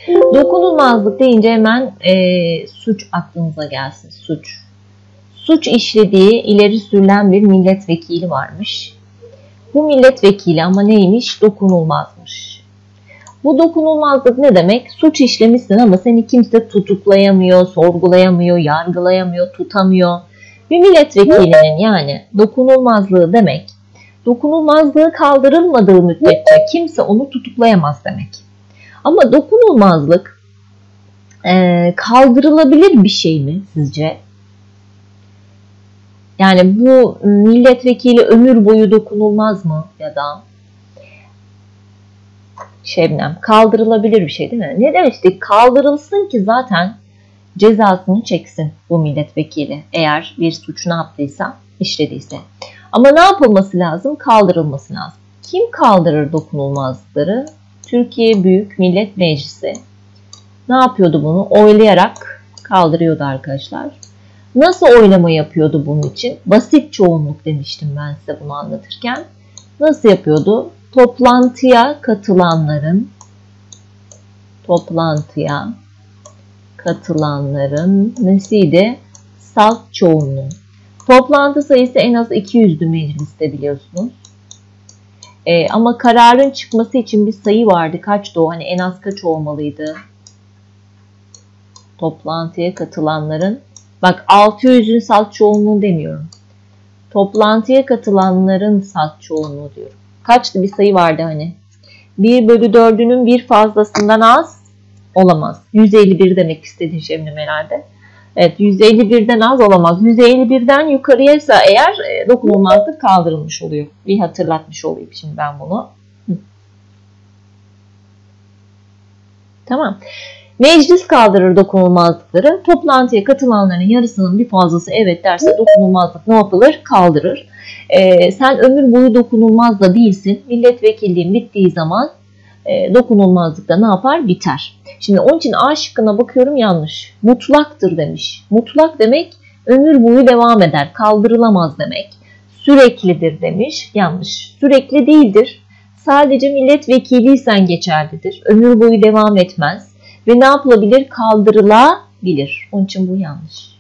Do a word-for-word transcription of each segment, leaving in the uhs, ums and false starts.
Dokunulmazlık deyince hemen e, suç aklınıza gelsin. Suç. Suç işlediği ileri sürülen bir milletvekili varmış. Bu milletvekili ama neymiş? Dokunulmazmış. Bu dokunulmazlık ne demek? Suç işlemişsin ama seni kimse tutuklayamıyor, sorgulayamıyor, yargılayamıyor, tutamıyor. Bir milletvekilinin yani dokunulmazlığı demek, dokunulmazlığı kaldırılmadığı müddetçe kimse onu tutuklayamaz demek. Ama dokunulmazlık e, kaldırılabilir bir şey mi sizce? Yani bu milletvekili ömür boyu dokunulmaz mı ya da Şebnem kaldırılabilir bir şey değil mi? Ne demiştik? Kaldırılsın ki zaten cezasını çeksin bu milletvekili. Eğer bir suç ne yaptıysa, işlediyse. Ama ne yapılması lazım? Kaldırılması lazım. Kim kaldırır dokunulmazlıkları? Türkiye Büyük Millet Meclisi. Ne yapıyordu bunu? Oylayarak kaldırıyordu arkadaşlar. Nasıl oylama yapıyordu bunun için? Basit çoğunluk demiştim ben size bunu anlatırken. Nasıl yapıyordu? Toplantıya katılanların toplantıya katılanların nesiydi? Salt çoğunluğu. Toplantı sayısı en az iki yüzdü mecliste biliyorsunuz. Ee, ama kararın çıkması için bir sayı vardı. Kaçtı o? Hani en az kaç olmalıydı? Toplantıya katılanların. Bak altı yüzün salt çoğunluğu demiyorum. Toplantıya katılanların salt çoğunluğu diyorum. Kaçtı bir sayı vardı hani. bir bölü dördünün bir fazlasından az olamaz. yüz elli bir demek istediğin Şebnem herhalde. Evet yüz elli birden az olamaz. yüz elli birden yukarıysa eğer e, dokunulmazlık kaldırılmış oluyor. Bir hatırlatmış olayım şimdi ben bunu. Hı. Tamam. Meclis kaldırır dokunulmazlıkları. Toplantıya katılanların yarısının bir fazlası evet derse dokunulmazlık ne yapılır? Kaldırır. Ee, sen ömür boyu dokunulmaz da değilsin. Milletvekilliğin bittiği zaman e, dokunulmazlık da ne yapar? Biter. Şimdi onun için A şıkkına bakıyorum yanlış. Mutlaktır demiş. Mutlak demek ömür boyu devam eder. Kaldırılamaz demek. Süreklidir demiş. Yanlış. Sürekli değildir. Sadece milletvekiliysen geçerlidir. Ömür boyu devam etmez. Ve ne yapılabilir? Kaldırılabilir. Onun için bu yanlış.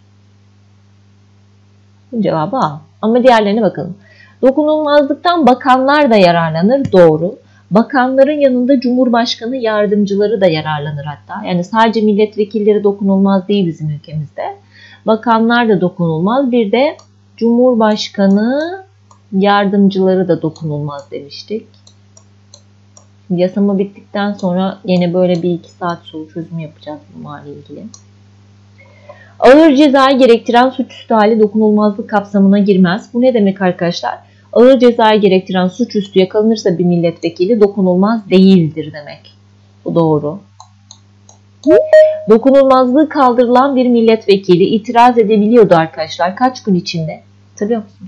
Bu cevabı A. Ama diğerlerine bakalım. Dokunulmazlıktan bakanlar da yararlanır. Doğru. Bakanların yanında Cumhurbaşkanı yardımcıları da yararlanır hatta. Yani sadece milletvekilleri dokunulmaz değil bizim ülkemizde. Bakanlar da dokunulmaz. Bir de Cumhurbaşkanı yardımcıları da dokunulmaz demiştik. Yasama bittikten sonra yine böyle bir iki saat soru çözümü yapacağız bunlarla ilgili. Ağır cezayı gerektiren suçüstü hali dokunulmazlık kapsamına girmez. Bu ne demek arkadaşlar? Ağır cezayı gerektiren suçüstü yakalanırsa bir milletvekili dokunulmaz değildir demek. Bu doğru. Dokunulmazlığı kaldırılan bir milletvekili itiraz edebiliyordu arkadaşlar. Kaç gün içinde? Hatırlıyor musun?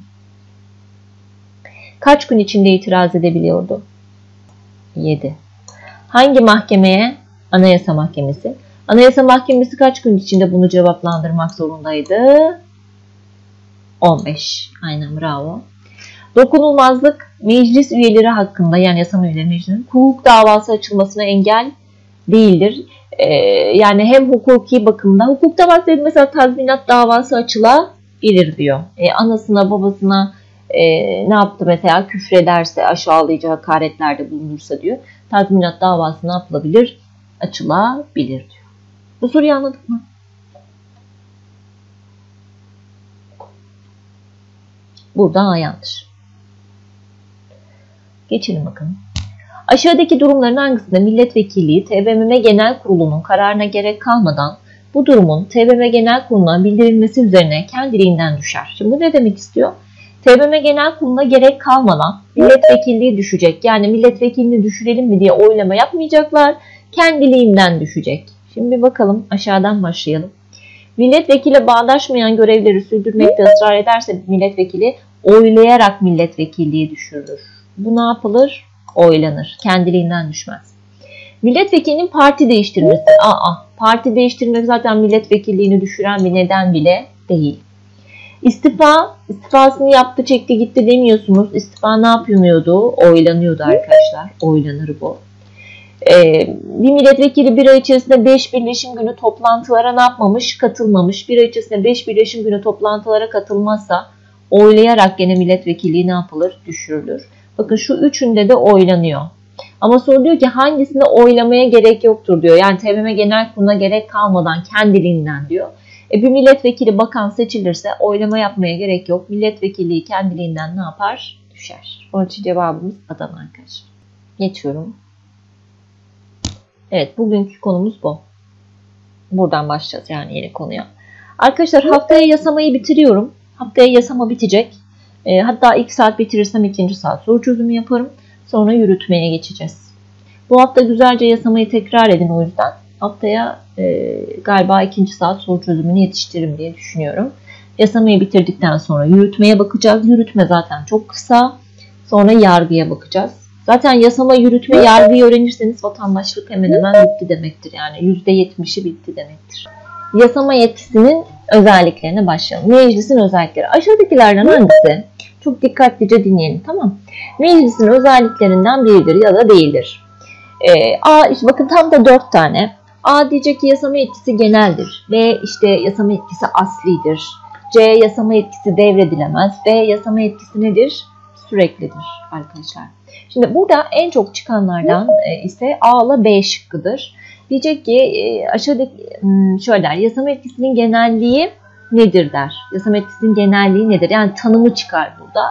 Kaç gün içinde itiraz edebiliyordu? yedi. Hangi mahkemeye? Anayasa Mahkemesi. Anayasa Mahkemesi kaç gün içinde bunu cevaplandırmak zorundaydı? on beş. Aynen bravo. Dokunulmazlık meclis üyeleri hakkında yani yasama üyeleri meclisinin hukuk davası açılmasına engel değildir. Ee, yani hem hukuki bakımda hukukta bahsediyor mesela tazminat davası açılabilir diyor. Ee, anasına babasına e, ne yaptı mesela küfrederse aşağılayıcı hakaretlerde bulunursa diyor. Tazminat davası ne yapılabilir? Açılabilir diyor. Bu soruyu anladık mı? Burada yanlış. Geçelim bakalım. Aşağıdaki durumların hangisinde milletvekilliği T B M M Genel Kurulu'nun kararına gerek kalmadan bu durumun T B M M Genel Kurulu'na bildirilmesi üzerine kendiliğinden düşer. Şimdi bu ne demek istiyor? T B M M Genel Kurulu'na gerek kalmadan milletvekilliği düşecek. Yani milletvekilini düşürelim mi diye oylama yapmayacaklar. Kendiliğinden düşecek. Şimdi bir bakalım aşağıdan başlayalım. Milletvekili bağdaşmayan görevleri sürdürmekte ısrar ederse milletvekili oylayarak milletvekilliği düşürülür. Bu ne yapılır? Oylanır. Kendiliğinden düşmez. Milletvekilinin parti değiştirmesi. Aa, parti değiştirmek zaten milletvekilliğini düşüren bir neden bile değil. İstifa, istifasını yaptı, çekti, gitti demiyorsunuz. İstifa ne yapılıyordu? Oylanıyordu arkadaşlar. Oylanır bu. Ee, bir milletvekili bir ay içerisinde beş birleşim günü toplantılara ne yapmamış? Katılmamış. Bir ay içerisinde beş birleşim günü toplantılara katılmazsa oylayarak gene milletvekilliği ne yapılır? Düşürülür. Bakın şu üçünde de oylanıyor. Ama soru diyor ki hangisinde oylamaya gerek yoktur diyor. Yani T B M M Genel Kurulu'na gerek kalmadan kendiliğinden diyor. E bir milletvekili bakan seçilirse oylama yapmaya gerek yok. Milletvekilliği kendiliğinden ne yapar? Düşer. Onun için cevabımız Adana arkadaşlar. Geçiyorum. Evet, bugünkü konumuz bu. Buradan başlayacağız yani yeni konuya. Arkadaşlar haftaya yasamayı bitiriyorum. Haftaya yasama bitecek. E, hatta ilk saat bitirirsem ikinci saat soru çözümü yaparım. Sonra yürütmeye geçeceğiz. Bu hafta güzelce yasamayı tekrar edin o yüzden. Haftaya e, galiba ikinci saat soru çözümünü yetiştiririm diye düşünüyorum. Yasamayı bitirdikten sonra yürütmeye bakacağız. Yürütme zaten çok kısa. Sonra yargıya bakacağız. Zaten yasama, yürütme, yargıyı öğrenirseniz vatandaşlık hemen hemen bitti demektir. Yani yüzde yetmişi bitti demektir. Yasama yetkisinin özelliklerine başlayalım. Meclisin özellikleri. Aşağıdakilerden hangisi? Çok dikkatlice dinleyelim, tamam. Meclisin özelliklerinden biridir ya da değildir. Ee, A, işte bakın tam da dört tane. A diyecek ki yasama yetkisi geneldir. B işte yasama yetkisi aslidir. C yasama yetkisi devredilemez. D yasama yetkisi nedir? Süreklidir arkadaşlar. Şimdi burada en çok çıkanlardan ise A ile B şıkkıdır. Diyecek ki aşağıdaki şöyle der. Yasama yetkisinin genelliği nedir der. Yasama yetkisinin genelliği nedir? Yani tanımı çıkar burada.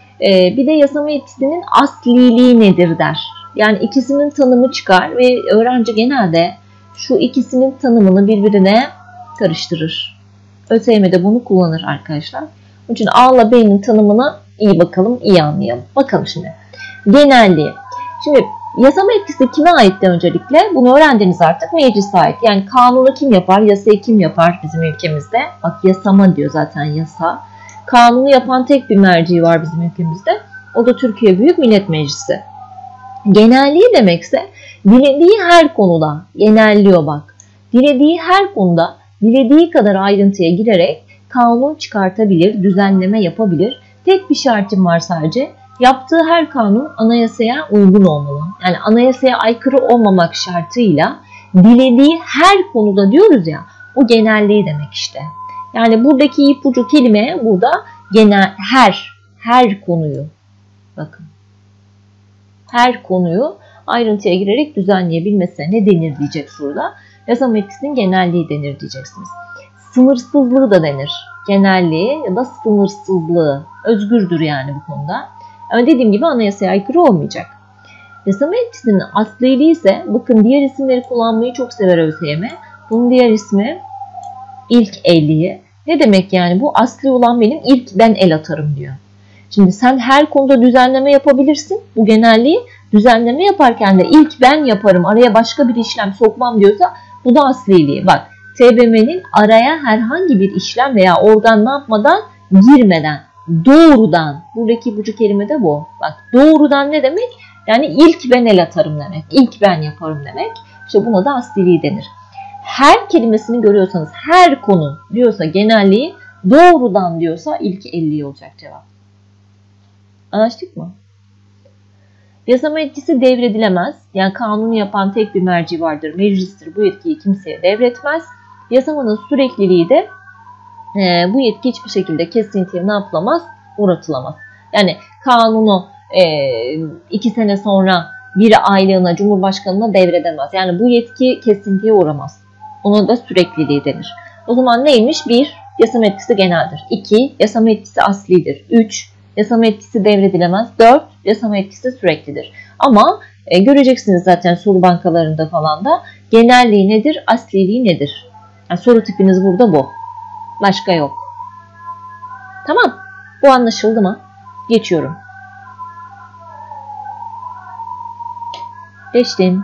Bir de yasama yetkisinin asliliği nedir der. Yani ikisinin tanımı çıkar ve öğrenci genelde şu ikisinin tanımını birbirine karıştırır. ÖSYM'de bunu kullanır arkadaşlar. Onun için A ile B'nin tanımına iyi bakalım, iyi anlayalım. Bakalım şimdi. Genelliği. Şimdi yasama yetkisi kime aitti öncelikle? Bunu öğrendiniz artık. Meclise ait. Yani kanunu kim yapar? Yasayı kim yapar bizim ülkemizde? Bak yasama diyor zaten yasa. Kanunu yapan tek bir merci var bizim ülkemizde. O da Türkiye Büyük Millet Meclisi. Genelliği demekse dilediği her konuda genelliyor bak. Dilediği her konuda dilediği kadar ayrıntıya girerek kanun çıkartabilir, düzenleme yapabilir. Tek bir şartım var sadece. Yaptığı her kanun anayasaya uygun olmalı. Yani anayasaya aykırı olmamak şartıyla dilediği her konuda diyoruz ya, o genelliği demek işte. Yani buradaki ipucu kelime burada genel, her, her konuyu, bakın, her konuyu ayrıntıya girerek düzenleyebilmesine ne denir diyecek soruda. Yasama yetkisinin genelliği denir diyeceksiniz. Sınırsızlığı da denir. Genelliği ya da sınırsızlığı. Özgürdür yani bu konuda. Ama dediğim gibi anayasaya aykırı olmayacak. Yasama yetkisinin asliliği ise, bakın diğer isimleri kullanmayı çok sever ÖSYM. Bunun diğer ismi ilk elliği. Ne demek yani? Bu asli olan benim, ilk ben el atarım diyor. Şimdi sen her konuda düzenleme yapabilirsin. Bu genelliği düzenleme yaparken de ilk ben yaparım, araya başka bir işlem sokmam diyorsa bu da asliliği. Bak, T B M M'nin araya herhangi bir işlem veya organ ne yapmadan, girmeden, doğrudan, buradaki ipucu kelime de bu. Bak, doğrudan ne demek? Yani ilk ben el atarım demek. İlk ben yaparım demek. İşte buna da asliliği denir. Her kelimesini görüyorsanız, her konu diyorsa genelliği, doğrudan diyorsa ilk elliği olacak cevap. Anlaştık mı? Yasama yetkisi devredilemez. Yani kanunu yapan tek bir merci vardır, meclistir. Bu yetkiyi kimseye devretmez. Yasamanın sürekliliği de e, bu yetki hiçbir şekilde kesintiye ne yapılamaz? Uğratılamaz. Yani kanunu e, iki sene sonra bir aylığına Cumhurbaşkanı'na devredemez. Yani bu yetki kesintiye uğramaz. Ona da sürekliliği denir. O zaman neymiş? bir Yasama yetkisi geneldir. iki Yasama yetkisi aslidir. üç Yasama yetkisi devredilemez. dört Yasama yetkisi süreklidir. Ama e, göreceksiniz zaten soru bankalarında falan da genelliği nedir, asliliği nedir? Yani soru tipiniz burada bu. Başka yok. Tamam. Bu anlaşıldı mı? Geçiyorum. Geçtim.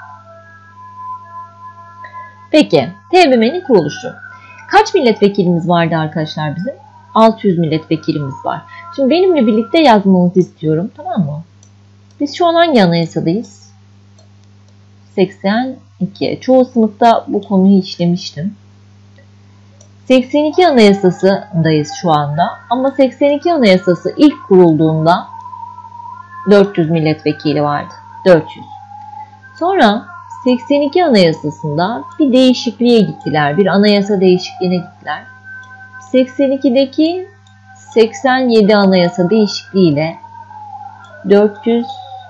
Peki. T B M M'nin kuruluşu. Kaç milletvekilimiz vardı arkadaşlar bizim? altı yüz milletvekilimiz var. Şimdi benimle birlikte yazmanızı istiyorum. Tamam mı? Biz şu an hangi anayasadayız? seksen iki. Çoğu sınıfta bu konuyu işlemiştim. seksen iki anayasasındayız şu anda. Ama seksen iki anayasası ilk kurulduğunda dört yüz milletvekili vardı. dört yüz. Sonra seksen iki Anayasası'nda bir değişikliğe gittiler. Bir anayasa değişikliğine gittiler. seksen ikideki seksen yedi Anayasa değişikliğiyle dört yüz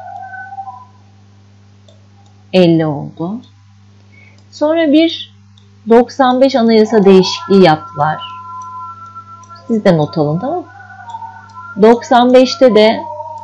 elli oldu. Sonra bir doksan beş Anayasa değişikliği yaptılar. Siz de not alın, tamam mı? doksan beşte de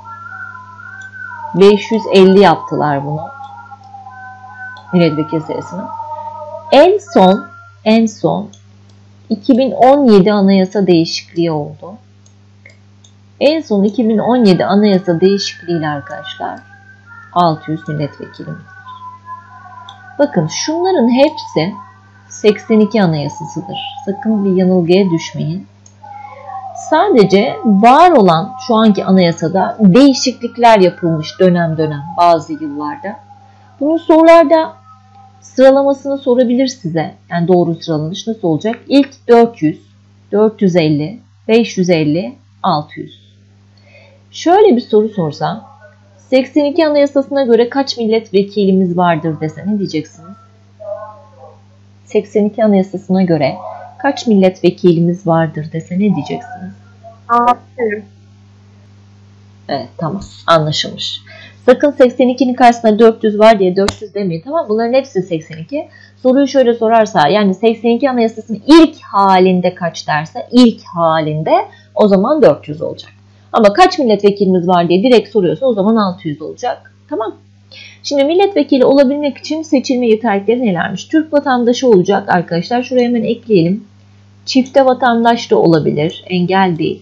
beş yüz elli yaptılar bunu. Milletvekili sayısını. En son en son iki bin on yedi Anayasa değişikliği oldu. En son iki bin on yedi Anayasa değişikliğiyle arkadaşlar altı yüz milletvekilimiz var. Bakın şunların hepsi seksen iki Anayasasıdır. Sakın bir yanılgıya düşmeyin. Sadece var olan şu anki anayasada değişiklikler yapılmış dönem dönem bazı yıllarda. Bunun sorularda sıralamasını sorabilir size. Yani doğru sıralanış nasıl olacak? İlk dört yüz, dört yüz elli, beş yüz elli, altı yüz. Şöyle bir soru sorsam, seksen iki Anayasasına göre kaç milletvekilimiz vardır dese ne diyeceksiniz? seksen iki Anayasasına göre kaç milletvekilimiz vardır dese ne diyeceksiniz? altı. Evet, tamam, anlaşılmış. Sakın seksen ikinin karşısında dört yüz var diye dört yüz demeyin, tamam. Bunların hepsi seksen iki. Soruyu şöyle sorarsa, yani seksen iki Anayasası'nın ilk halinde kaç derse, ilk halinde o zaman dört yüz olacak. Ama kaç milletvekilimiz var diye direkt soruyorsa o zaman altı yüz olacak. Tamam. Şimdi milletvekili olabilmek için seçilme yeterlilikleri nelermiş? Türk vatandaşı olacak arkadaşlar. Şuraya hemen ekleyelim. Çifte vatandaş da olabilir. Engel değil.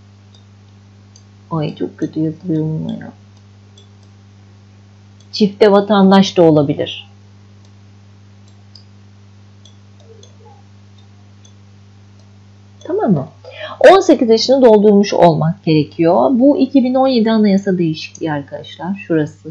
Ay çok kötü yazılıyor bununla ya. Çifte vatandaş da olabilir. Tamam mı? on sekiz yaşını doldurmuş olmak gerekiyor. Bu iki bin on yedi Anayasa değişikliği arkadaşlar. Şurası.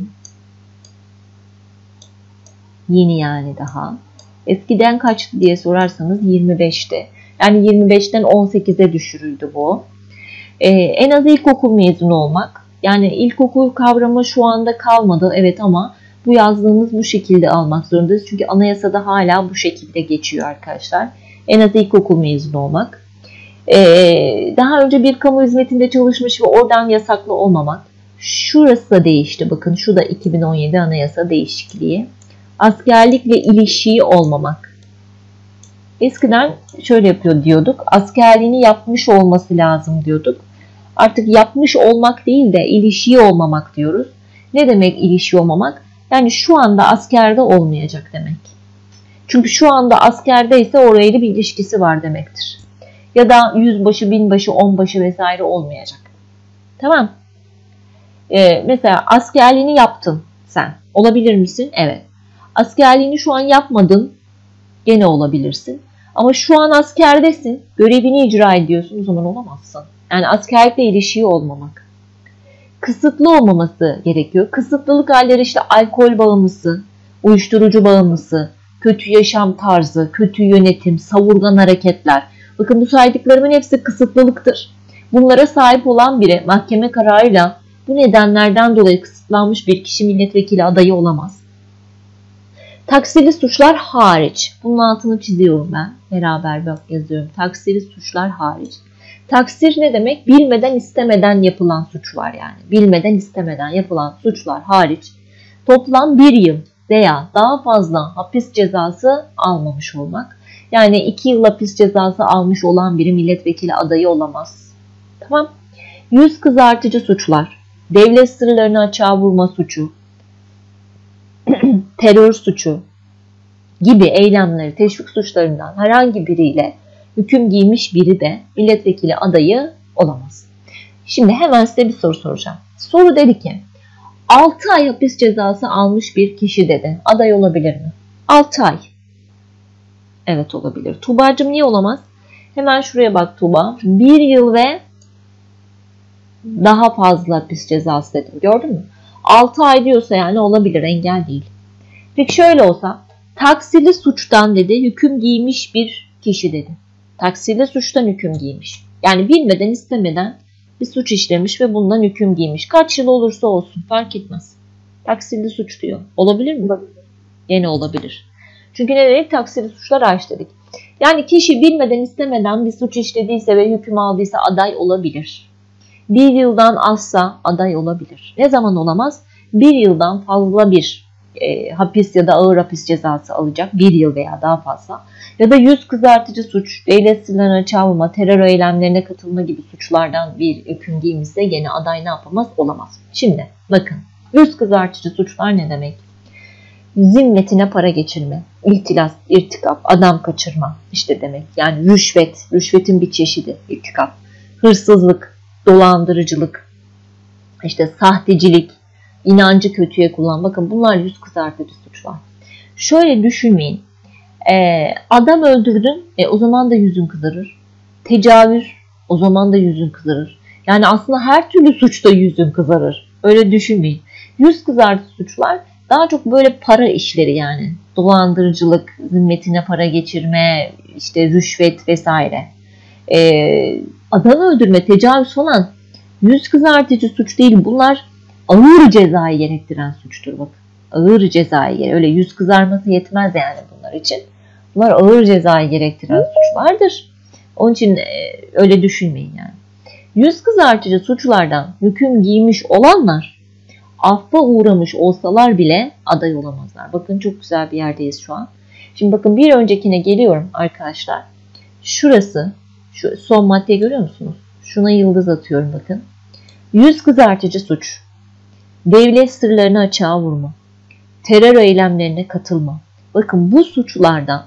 Yeni yani daha. Eskiden kaçtı diye sorarsanız yirmi beşti. Yani yirmi beşten on sekize düşürüldü bu. Ee, en az ilkokul mezunu olmak. Yani ilkokul kavramı şu anda kalmadı. Evet, ama bu yazdığımız bu şekilde almak zorundayız. Çünkü anayasada hala bu şekilde geçiyor arkadaşlar. En az ilkokul mezunu olmak. Ee, daha önce bir kamu hizmetinde çalışmış ve oradan yasaklı olmamak. Şurası da değişti. Bakın şu da iki bin on yedi Anayasa değişikliği. Askerlikle ilişiği olmamak. Eskiden şöyle yapıyor diyorduk. Askerliğini yapmış olması lazım diyorduk. Artık yapmış olmak değil de ilişiği olmamak diyoruz. Ne demek ilişiği olmamak? Yani şu anda askerde olmayacak demek. Çünkü şu anda askerdeyse orayla bir ilişkisi var demektir. Ya da yüzbaşı, binbaşı, onbaşı vesaire olmayacak. Tamam. Ee, mesela askerliğini yaptın sen. Olabilir misin? Evet. Askerliğini şu an yapmadın. Gene olabilirsin. Ama şu an askerdesin. Görevini icra ediyorsun. O zaman olamazsın. Yani askerlikle ilişiği olmamak. Kısıtlı olmaması gerekiyor. Kısıtlılık halleri işte alkol bağımlısı, uyuşturucu bağımlısı, kötü yaşam tarzı, kötü yönetim, savurgan hareketler. Bakın bu saydıklarımın hepsi kısıtlılıktır. Bunlara sahip olan biri mahkeme kararıyla bu nedenlerden dolayı kısıtlanmış bir kişi milletvekili adayı olamaz. Taksirli suçlar hariç. Bunun altını çiziyorum ben. Beraber bak yazıyorum. Taksirli suçlar hariç. Taksir ne demek? Bilmeden istemeden yapılan suç var yani. Bilmeden istemeden yapılan suçlar hariç toplam bir yıl veya daha fazla hapis cezası almamış olmak. Yani iki yıl hapis cezası almış olan biri milletvekili adayı olamaz. Tamam. Yüz kızartıcı suçlar, devlet sırlarını açığa vurma suçu, terör suçu gibi eylemleri, teşvik suçlarından herhangi biriyle hüküm giymiş biri de milletvekili adayı olamaz. Şimdi hemen size bir soru soracağım. Soru dedi ki altı ay hapis cezası almış bir kişi dedi. Aday olabilir mi? altı ay. Evet, olabilir. Tuğba'cığım niye olamaz? Hemen şuraya bak Tuğba. bir yıl ve daha fazla hapis cezası dedim. Gördün mü? altı ay diyorsa yani olabilir. Engel değil. Peki şöyle olsa taksirli suçtan dedi hüküm giymiş bir kişi dedi. Taksirli suçtan hüküm giymiş. Yani bilmeden istemeden bir suç işlemiş ve bundan hüküm giymiş. Kaç yıl olursa olsun fark etmez. Taksirli suç diyor. Olabilir mi? Gene olabilir. Çünkü ne dedik? Taksiri suçlar hariç dedik. Yani kişi bilmeden istemeden bir suç işlediyse ve hüküm aldıysa aday olabilir. Bir yıldan azsa aday olabilir. Ne zaman olamaz? Bir yıldan fazla bir e, hapis ya da ağır hapis cezası alacak. Bir yıl veya daha fazla. Ya da yüz kızartıcı suç, devlet sırlarına çağırma, terör eylemlerine katılma gibi suçlardan bir hüküm giymişse gene aday ne yapamaz? Olamaz. Şimdi bakın, yüz kızartıcı suçlar ne demek? Zimmetine para geçirme, ihtilas, irtikap, adam kaçırma işte demek. Yani rüşvet, rüşvetin bir çeşidi, irtikap, hırsızlık, dolandırıcılık, işte sahtecilik, inancı kötüye kullan. Bakın bunlar yüz kızartıcı suçlar. Şöyle düşünmeyin. Ee, adam öldürdün, e, o zaman da yüzün kızarır. Tecavüz, o zaman da yüzün kızarır. Yani aslında her türlü suçta yüzün kızarır. Öyle düşünmeyin. Yüz kızartıcı suçlar daha çok böyle para işleri yani. Dolandırıcılık, zimmetine para geçirme, işte rüşvet vesaire. Ee, adam öldürme, tecavüz falan yüz kızartıcı suç değil. Bunlar ağır cezayı gerektiren suçtur bakın. Ağır cezayı gerektiren. Öyle yüz kızarması yetmez yani bunlar için. Bunlar ağır cezayı gerektiren suçlardır. Onun için e, öyle düşünmeyin yani. Yüz kızartıcı suçlardan hüküm giymiş olanlar affa uğramış olsalar bile aday olamazlar. Bakın çok güzel bir yerdeyiz şu an. Şimdi bakın bir öncekine geliyorum arkadaşlar. Şurası, şu son maddeyi görüyor musunuz? Şuna yıldız atıyorum bakın. Yüz kızartıcı suç, devlet sırlarını açığa vurma, terör eylemlerine katılma. Bakın bu suçlardan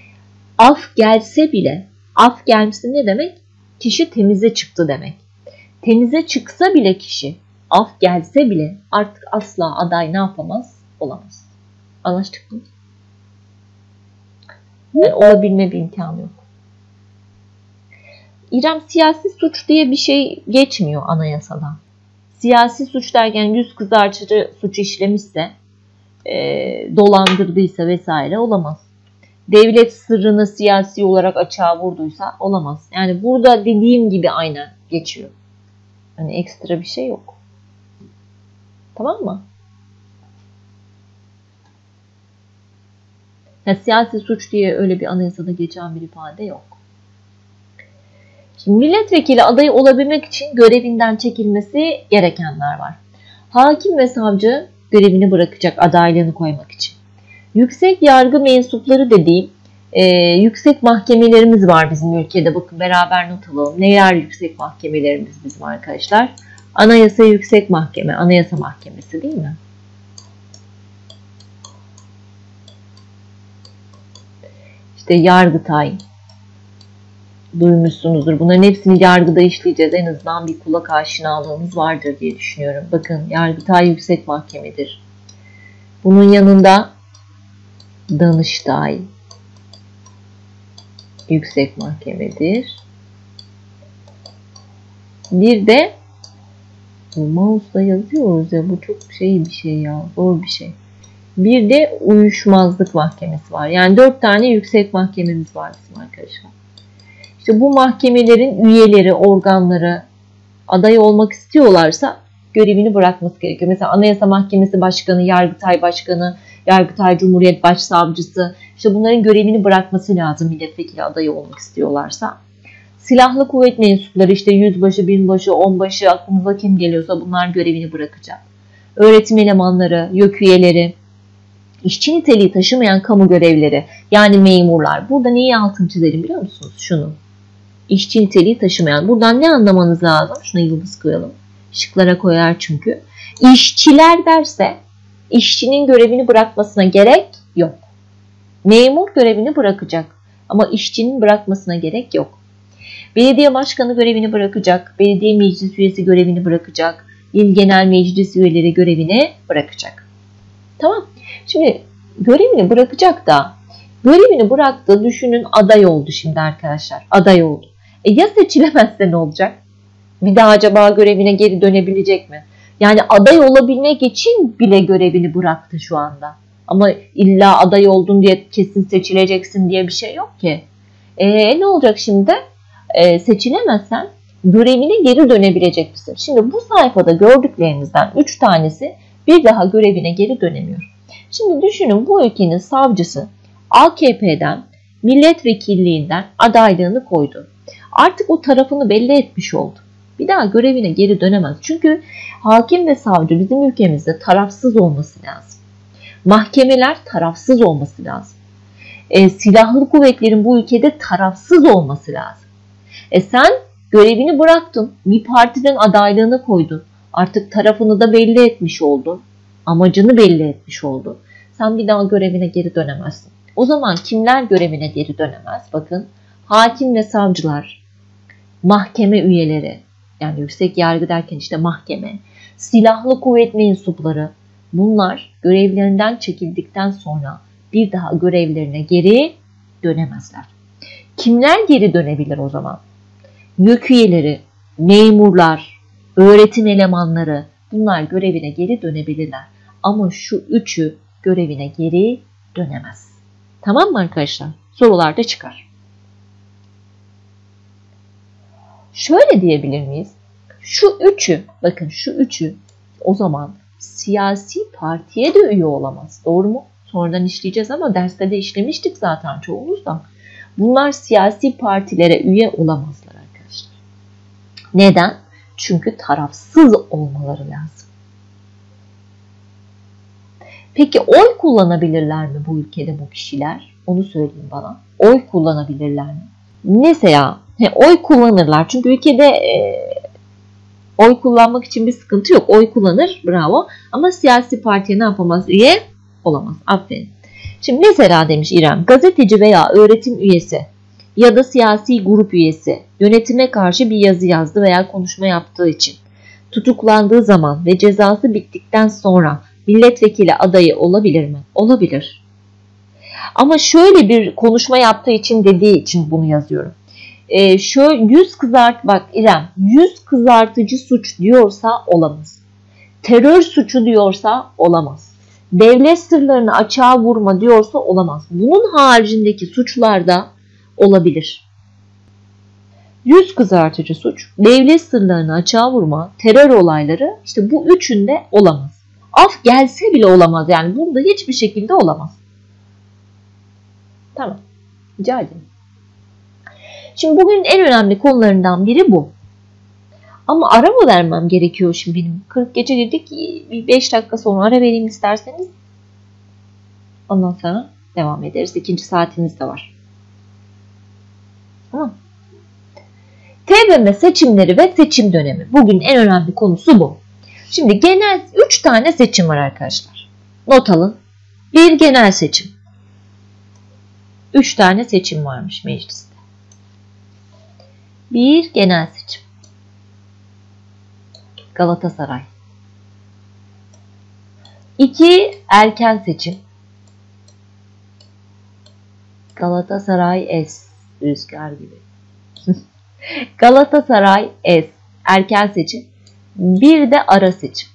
af gelse bile, af gelmesi ne demek? Kişi temize çıktı demek. Temize çıksa bile kişi, af gelse bile artık asla aday ne yapamaz? Olamaz. Anlaştık mı? Yani olabilme bir imkanı yok. İrem, siyasi suç diye bir şey geçmiyor anayasada. Siyasi suç derken yüz kızartıcı suç işlemişse, e, dolandırdıysa vesaire olamaz. Devlet sırrını siyasi olarak açığa vurduysa olamaz. Yani burada dediğim gibi aynen geçiyor. Hani ekstra bir şey yok. Tamam mı? Yani siyasi suç diye öyle bir anayasada geçen bir ifade yok. Şimdi milletvekili adayı olabilmek için görevinden çekilmesi gerekenler var. Hakim ve savcı görevini bırakacak adaylığını koymak için. Yüksek yargı mensupları dediğim e, yüksek mahkemelerimiz var bizim ülkede. Bakın beraber not alalım. Neler yüksek mahkemelerimiz bizim arkadaşlar? Anayasa Yüksek Mahkeme, Anayasa Mahkemesi değil mi? İşte Yargıtay. Duymuşsunuzdur. Bunların hepsini yargıda işleyeceğiz. En azından bir kulak aşinalığımız vardır diye düşünüyorum. Bakın Yargıtay Yüksek Mahkemedir. Bunun yanında Danıştay Yüksek Mahkemedir. Bir de bu mouse'la yazıyoruz ya, bu çok şey bir şey ya, zor bir şey. Bir de Uyuşmazlık Mahkemesi var. Yani dört tane yüksek mahkememiz var bizim arkadaşlar. İşte bu mahkemelerin üyeleri, organları aday olmak istiyorlarsa görevini bırakması gerekiyor. Mesela Anayasa Mahkemesi Başkanı, Yargıtay Başkanı, Yargıtay Cumhuriyet Başsavcısı, işte bunların görevini bırakması lazım milletvekili adayı olmak istiyorlarsa. Silahlı kuvvet mensupları, işte yüzbaşı, binbaşı, onbaşı, aklınıza kim geliyorsa bunlar görevini bırakacak. Öğretim elemanları, YÖK üyeleri, işçi niteliği taşımayan kamu görevlileri, yani memurlar. Burada neyi altını çizelim biliyor musunuz? Şunu. İşçi niteliği taşımayan. Buradan ne anlamanız lazım? Şuna yıldız koyalım. Şıklara koyar çünkü. İşçiler derse işçinin görevini bırakmasına gerek yok. Memur görevini bırakacak ama işçinin bırakmasına gerek yok. Belediye başkanı görevini bırakacak, belediye meclis üyesi görevini bırakacak, il genel meclis üyeleri görevini bırakacak. Tamam. Şimdi görevini bırakacak da, görevini bıraktı, düşünün aday oldu şimdi arkadaşlar. Aday oldu. E ya seçilemezse ne olacak? Bir daha acaba görevine geri dönebilecek mi? Yani aday olabilmek için bile görevini bıraktı şu anda. Ama illa aday oldun diye kesin seçileceksin diye bir şey yok ki. E ne olacak şimdi? E, seçilemezsen görevine geri dönebilecek misin? Şimdi bu sayfada gördüklerinizden üç tanesi bir daha görevine geri dönemiyor. Şimdi düşünün, bu ülkenin savcısı A K P'den milletvekilliğinden adaylığını koydu. Artık o tarafını belli etmiş oldu. Bir daha görevine geri dönemez. Çünkü hakim ve savcı bizim ülkemizde tarafsız olması lazım. Mahkemeler tarafsız olması lazım. E, silahlı kuvvetlerin bu ülkede tarafsız olması lazım. E sen görevini bıraktın. Bir partiden adaylığını koydun. Artık tarafını da belli etmiş oldun. Amacını belli etmiş oldun. Sen bir daha görevine geri dönemezsin. O zaman kimler görevine geri dönemez? Bakın, hakim ve savcılar, mahkeme üyeleri, yani yüksek yargı derken işte mahkeme, silahlı kuvvet mensupları, bunlar görevlerinden çekildikten sonra bir daha görevlerine geri dönemezler. Kimler geri dönebilir o zaman? YÖK üyeleri, memurlar, öğretim elemanları, bunlar görevine geri dönebilirler. Ama şu üçü görevine geri dönemez. Tamam mı arkadaşlar? Sorularda çıkar. Şöyle diyebilir miyiz? Şu üçü, bakın şu üçü o zaman siyasi partiye de üye olamaz. Doğru mu? Sonradan işleyeceğiz ama derste de işlemiştik zaten çoğumuz da. Bunlar siyasi partilere üye olamazlar arkadaşlar. Neden? Çünkü tarafsız olmaları lazım. Peki oy kullanabilirler mi bu ülkede bu kişiler? Onu söyleyin bana. Oy kullanabilirler mi? Mesela he, oy kullanırlar. Çünkü ülkede e, oy kullanmak için bir sıkıntı yok. Oy kullanır, bravo. Ama siyasi partiye ne yapamaz? Üye olamaz. Aferin. Şimdi mesela demiş İrem, gazeteci veya öğretim üyesi ya da siyasi grup üyesi yönetime karşı bir yazı yazdı veya konuşma yaptığı için tutuklandığı zaman ve cezası bittikten sonra milletvekili adayı olabilir mi? Olabilir. Ama şöyle bir konuşma yaptığı için dediği için bunu yazıyorum. Ee, şöyle yüz kızart, bak İrem, yüz kızartıcı suç diyorsa olamaz. Terör suçu diyorsa olamaz. Devlet sırlarını açığa vurma diyorsa olamaz. Bunun haricindeki suçlarda olabilir. Yüz kızartıcı suç, devlet sırlarını açığa vurma, terör olayları, işte bu üçünde olamaz. Af gelse bile olamaz, yani bunda hiçbir şekilde olamaz. Tamam. Rica ederim. Şimdi bugün en önemli konularından biri bu. Ama ara mı vermem gerekiyor şimdi benim? kırk gece girdik. Bir beş dakika sonra ara vereyim isterseniz. Ondan sonra devam ederiz. İkinci saatimiz de var. Tamam. T B M M seçimleri ve seçim dönemi. Bugün en önemli konusu bu. Şimdi genel üç tane seçim var arkadaşlar. Not alın. Bir genel seçim. üç tane seçim varmış mecliste. Bir genel seçim. Galatasaray. İki erken seçim. Galatasaray es. Rüzgar gibi. Galatasaray es. Erken seçim. Bir de ara seçim.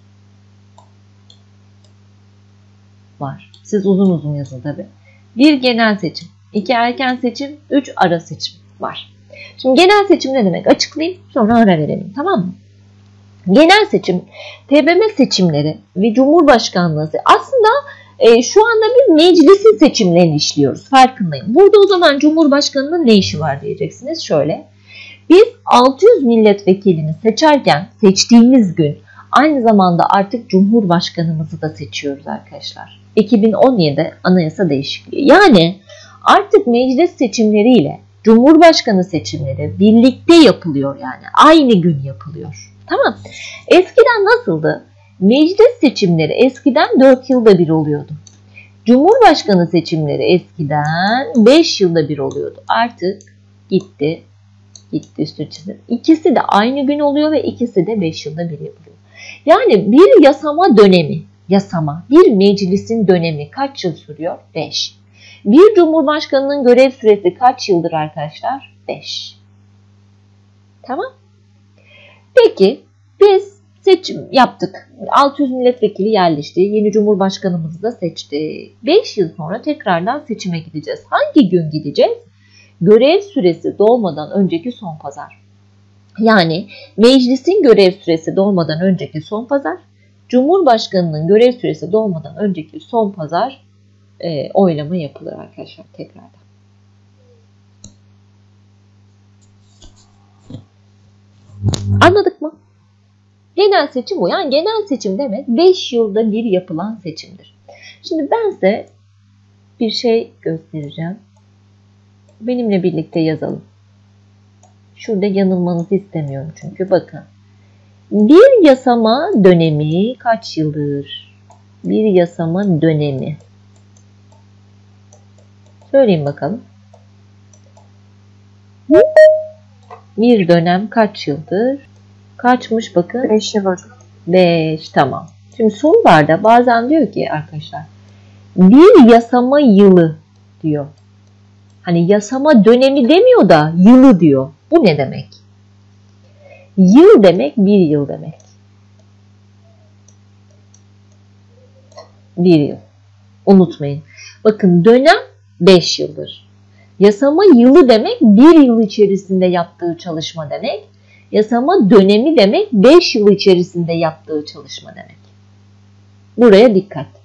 Var. Siz uzun uzun yazın tabi. Bir genel seçim. İki erken seçim. Üç ara seçim var. Şimdi genel seçim ne demek? Açıklayayım. Sonra ara verelim. Tamam mı? Genel seçim, T B M M seçimleri ve Cumhurbaşkanlığı aslında e, şu anda biz meclisin seçimlerini işliyoruz. Farkındayım. Burada o zaman Cumhurbaşkanının ne işi var diyeceksiniz. Şöyle. Biz altı yüz milletvekilini seçerken seçtiğimiz gün aynı zamanda artık Cumhurbaşkanımızı da seçiyoruz arkadaşlar. iki bin on yedi anayasa değişikliği. Yani artık meclis seçimleriyle Cumhurbaşkanı seçimleri birlikte yapılıyor, yani aynı gün yapılıyor. Tamam. Eskiden nasıldı? Meclis seçimleri eskiden dört yılda bir oluyordu. Cumhurbaşkanı seçimleri eskiden beş yılda bir oluyordu. Artık gitti. Gitti üstü çizim. İkisi de aynı gün oluyor ve ikisi de beş yılda bir yapılıyor. Yani bir yasama dönemi, yasama, bir meclisin dönemi kaç yıl sürüyor? beş. Bir cumhurbaşkanının görev süresi kaç yıldır arkadaşlar? beş. Tamam. Peki biz seçim yaptık. altı yüz milletvekili yerleşti. Yeni cumhurbaşkanımızı da seçti. beş yıl sonra tekrardan seçime gideceğiz. Hangi gün gideceğiz? Görev süresi dolmadan önceki son pazar. Yani meclisin görev süresi dolmadan önceki son pazar, Cumhurbaşkanının görev süresi dolmadan önceki son pazar e, oylama yapılır arkadaşlar tekrardan. Anladık mı? Genel seçim bu. Yani genel seçim demek beş yılda bir yapılan seçimdir. Şimdi ben size bir şey göstereceğim. Benimle birlikte yazalım. Şurada yanılmanızı istemiyorum çünkü bakın. Bir yasama dönemi kaç yıldır? Bir yasama dönemi. Söyleyin bakalım. Bir dönem kaç yıldır? Kaçmış bakın? beş yıl hocam. beş, tamam. Şimdi sorularda bazen diyor ki arkadaşlar bir yasama yılı diyor. Hani yasama dönemi demiyor da yılı diyor. Bu ne demek? Yıl demek bir yıl demek. Bir yıl. Unutmayın. Bakın dönem beş yıldır. Yasama yılı demek bir yıl içerisinde yaptığı çalışma demek. Yasama dönemi demek beş yıl içerisinde yaptığı çalışma demek. Buraya dikkat.